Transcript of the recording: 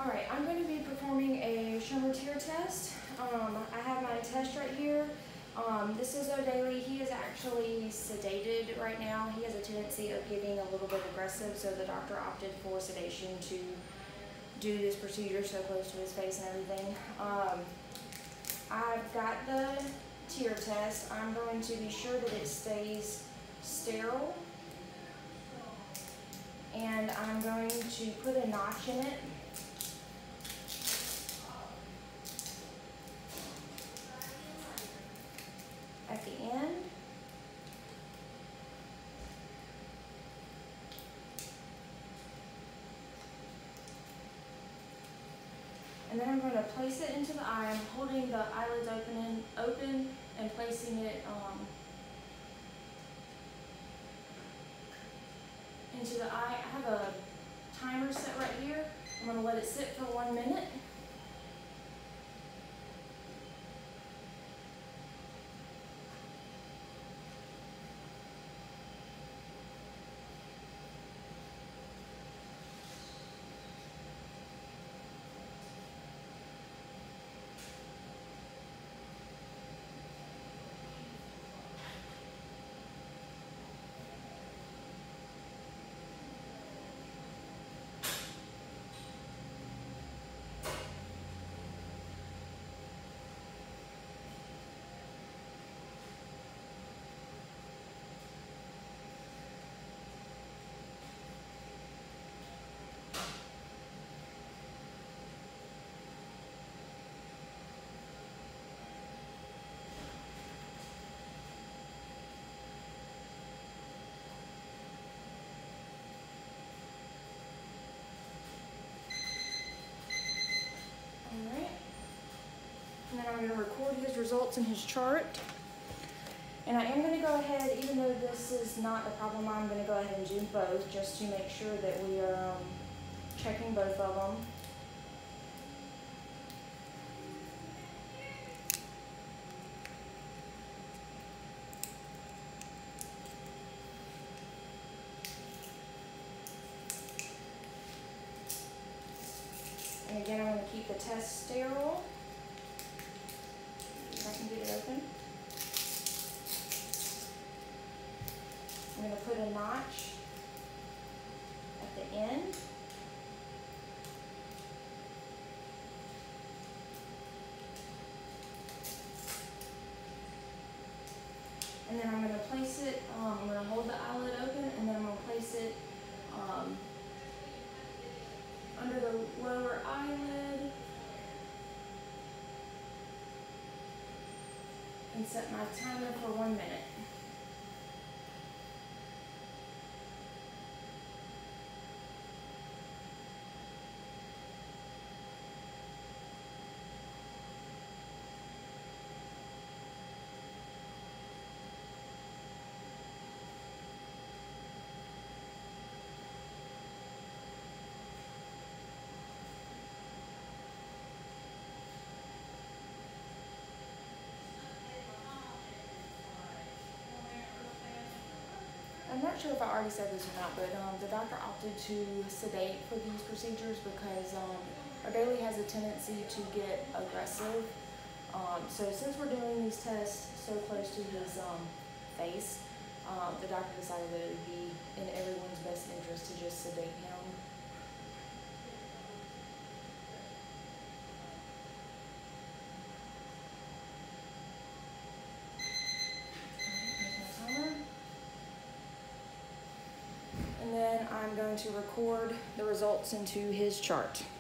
Alright, I'm going to be performing a Schirmer tear test. I have my test right here. This is O'Daly. He is actually sedated right now. He has a tendency of getting a little bit aggressive, so the doctor opted for sedation to do this procedure so close to his face and everything. I've got the tear test. I'm going to be sure that it stays sterile. And I'm going to put a notch in it. At the end. And then I'm going to place it into the eye. I'm holding the eyelids open and placing it into the eye. I have a timer set right here. I'm going to let it sit for 1 minute. And then I'm going to record his results in his chart. And I am going to go ahead, even though this is not the problem, I'm going to go ahead and do both just to make sure that we are checking both of them. And again, I'm going to keep the test sterile. If I can get it open. I'm going to put a notch at the end. And then I'm going to place it, I'm going to hold the eyelid open, and then I'm going to place it under the lower eyelid. And set my timer for 1 minute. I'm not sure if I already said this or not, but the doctor opted to sedate for these procedures because O'Daly has a tendency to get aggressive. So since we're doing these tests so close to his face, the doctor decided that it would be in everyone's best interest to just sedate him. And then I'm going to record the results into his chart.